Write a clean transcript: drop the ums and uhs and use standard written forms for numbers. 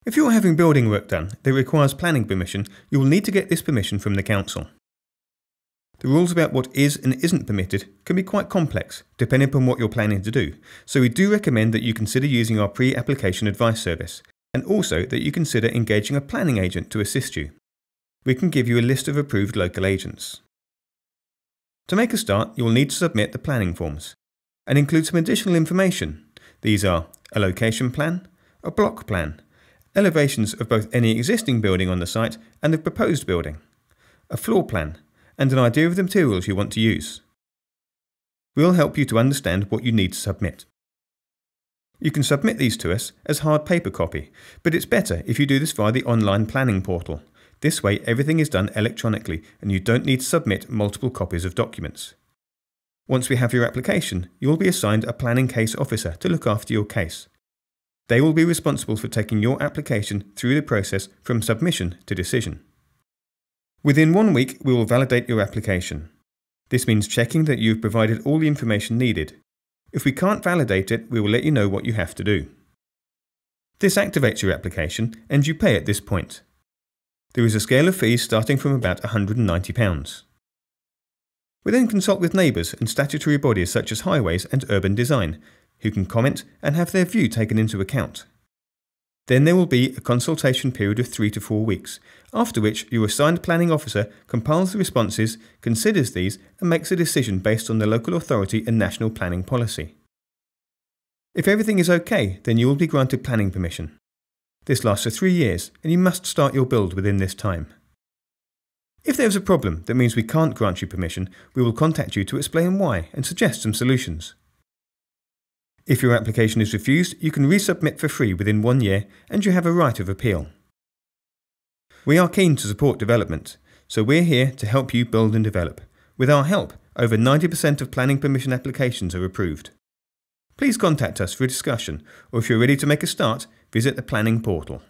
If you're having building work done that requires planning permission, you will need to get this permission from the council. The rules about what is and isn't permitted can be quite complex, depending upon what you're planning to do, so we do recommend that you consider using our pre-application advice service, and also that you consider engaging a planning agent to assist you. We can give you a list of approved local agents. To make a start, you will need to submit the planning forms, and include some additional information. These are a location plan, a block plan, elevations of both any existing building on the site and the proposed building, a floor plan, and an idea of the materials you want to use. We'll help you to understand what you need to submit. You can submit these to us as hard paper copy, but it's better if you do this via the online planning portal. This way everything is done electronically and you don't need to submit multiple copies of documents. Once we have your application, you will be assigned a planning case officer to look after your case. They will be responsible for taking your application through the process from submission to decision. Within 1 week, we will validate your application. This means checking that you've provided all the information needed. If we can't validate it, we will let you know what you have to do. This activates your application and you pay at this point. There is a scale of fees starting from about £190. We then consult with neighbours and statutory bodies such as Highways and Urban Design, who can comment and have their view taken into account. Then there will be a consultation period of 3 to 4 weeks, after which your assigned planning officer compiles the responses, considers these and makes a decision based on the local authority and national planning policy. If everything is okay, then you will be granted planning permission. This lasts for 3 years and you must start your build within this time. If there is a problem that means we can't grant you permission, we will contact you to explain why and suggest some solutions. If your application is refused, you can resubmit for free within 1 year and you have a right of appeal. We are keen to support development, so we're here to help you build and develop. With our help, over 90% of planning permission applications are approved. Please contact us for a discussion, or if you're ready to make a start, visit the planning portal.